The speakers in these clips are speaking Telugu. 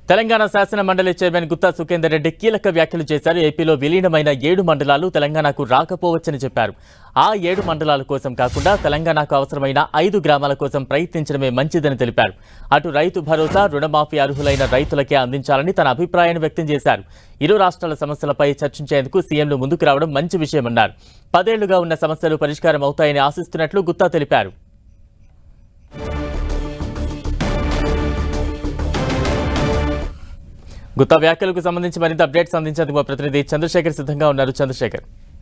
తెలంగాణ శాసన మండలి చైర్మన్ గుత్తా సుఖేందర్ రెడ్డి కీలక వ్యాఖ్యలు చేశారు. ఏపీలో విలీనమైన 7 మండలాలు తెలంగాణకు రాకపోవచ్చని చెప్పారు. ఆ 7 మండలాల కోసం కాకుండా తెలంగాణకు అవసరమైన 5 గ్రామాల కోసం ప్రయత్నించడమే మంచిదని తెలిపారు. అటు రైతు భరోసా, రుణమాఫీ అర్హులైన రైతులకే అందించాలని తన అభిప్రాయాన్ని వ్యక్తం చేశారు. ఇరు రాష్ట్రాల సమస్యలపై చర్చించేందుకు సీఎంలు ముందుకు రావడం మంచి విషయమన్నారు. 10 ఏళ్లుగా ఉన్న సమస్యలు పరిష్కారం అవుతాయని ఆశిస్తున్నట్లు గుత్తా తెలిపారు. గుత్తా వ్యాఖ్యలకు సంబంధించి మరింత అప్డేట్స్ అందించేందుకు మా ప్రతినిధి చంద్రశేఖర్ సిద్ధంగా ఉన్నారు. చంద్రశేఖర్,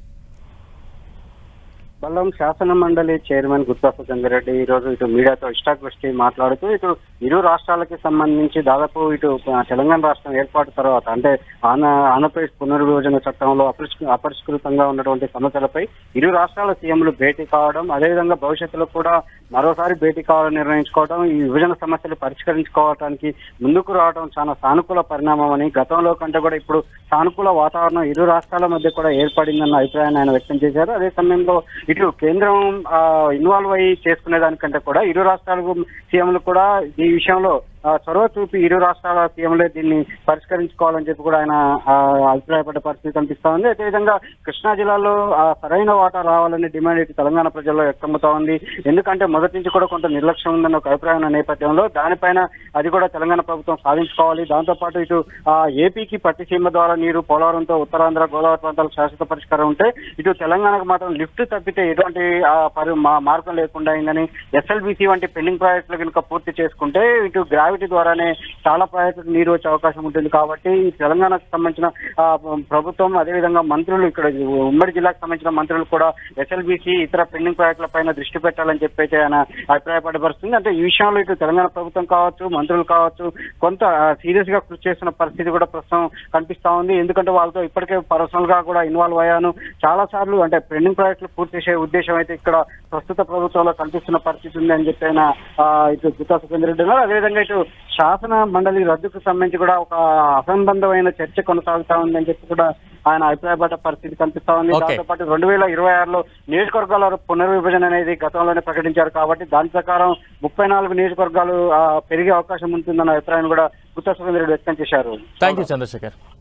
బల్లం శాసన మండలి చైర్మన్ గుత్తా సుఖేందర్ రెడ్డి ఈ రోజు ఇటు మీడియాతో ఇష్టాగోష్ఠి మాట్లాడుతూ ఇటు ఇరు రాష్ట్రాలకి సంబంధించి దాదాపు ఇటు తెలంగాణ రాష్ట్రం ఏర్పాటు తర్వాత అంటే ఆంధ్రప్రదేశ్ పునర్విభజన చట్టంలో అపరిష్కృతంగా ఉన్నటువంటి సమస్యలపై ఇరు రాష్ట్రాల సీఎంలు భేటీ కావడం, అదేవిధంగా భవిష్యత్తులో కూడా మరోసారి భేటీ కావాలని నిర్ణయించుకోవడం, ఈ విభజన సమస్యలు పరిష్కరించుకోవడానికి ముందుకు రావడం చాలా సానుకూల పరిణామం అని, గతంలో కంటే కూడా ఇప్పుడు సానుకూల వాతావరణం ఇరు రాష్ట్రాల మధ్య కూడా ఏర్పడిందన్న అభిప్రాయాన్ని ఆయన వ్యక్తం చేశారు. అదే సమయంలో ఇటు కేంద్రం ఇన్వాల్వ్ అయ్యి చేసుకునే దానికంటే కూడా ఇరు రాష్ట్రాలకు సీఎంలు కూడా ఈ విషయంలో చొరవ చూపి ఇరు రాష్ట్రాల సీఎంలే దీన్ని పరిష్కరించుకోవాలని చెప్పి కూడా ఆయన అభిప్రాయపడ్డ పరిస్థితి కనిపిస్తా ఉంది. అదేవిధంగా కృష్ణా జిల్లాలో సరైన వాటా రావాలని డిమాండ్ ఇటు తెలంగాణ ప్రజల్లో వ్యక్తమవుతా ఉంది. ఎందుకంటే మొదటి నుంచి కూడా కొంత నిర్లక్ష్యం ఉందన్న ఒక అభిప్రాయం నేపథ్యంలో దానిపైన అది కూడా తెలంగాణ ప్రభుత్వం సాధించుకోవాలి. దాంతోపాటు ఇటు ఏపీకి పట్టిసీమ ద్వారా నీరు, పోలవరంతో ఉత్తరాంధ్ర, గోదావరి ప్రాంతాలకు శాశ్వత పరిష్కారం ఉంటే ఇటు తెలంగాణకు మాత్రం లిఫ్ట్ తప్పితే ఎటువంటి మార్గం లేకుండా అయిందని, ఎస్ఎల్బీసీ వంటి పెండింగ్ ప్రాజెక్టులు కనుక పూర్తి చేసుకుంటే ఇటు గ్రావిటీ ద్వారానే చాలా ప్రాజెక్టులకు నీరు వచ్చే అవకాశం ఉంటుంది. కాబట్టి తెలంగాణకు సంబంధించిన ప్రభుత్వం అదేవిధంగా మంత్రులు, ఇక్కడ ఉమ్మడి జిల్లాకు సంబంధించిన మంత్రులు కూడా ఎస్ఎల్బీసీ ఇతర పెండింగ్ ప్రాజెక్టుల పైన దృష్టి పెట్టాలని చెప్పి ఆయన అభిప్రాయపడబడుతుంది. అంటే ఈ విషయంలో ఇటు తెలంగాణ ప్రభుత్వం కావచ్చు, మంత్రులు కావచ్చు, కొంత సీరియస్ గా కృషి చేస్తున్న పరిస్థితి కూడా ప్రస్తుతం కనిపిస్తా ఉంది. ఎందుకంటే వాళ్ళతో ఇప్పటికే పర్సనల్ గా కూడా ఇన్వాల్వ్ అయ్యాను చాలా సార్లు. అంటే పెండింగ్ ప్రాజెక్టులు పూర్తి చేసే ఉద్దేశం అయితే ఇక్కడ ప్రస్తుత ప్రభుత్వంలో కనిపిస్తున్న పరిస్థితి ఉంది అని చెప్పి ఆయన ఇటు గుత్తా సుఖేందర్ రెడ్డి ఉన్నారు. అదేవిధంగా ఇటు శాసన మండలి రద్దుకు సంబంధించి కూడా ఒక అసంబద్ధమైన చర్చ కొనసాగుతా ఉందని చెప్పి కూడా ఆయన అభిప్రాయపడ్డ పరిస్థితి కనిపిస్తా ఉంది. దాంతో పాటు 2026లో నియోజకవర్గాల పునర్విభజన అనేది గతంలోనే ప్రకటించారు. కాబట్టి దాని ప్రకారం 34 నియోజకవర్గాలు పెరిగే అవకాశం ఉంటుందన్న అభిప్రాయాన్ని కూడా గుత్తా సుఖేందర్ రెడ్డి వ్యక్తం చేశారు. థాంక్యూ చంద్రశేఖర్.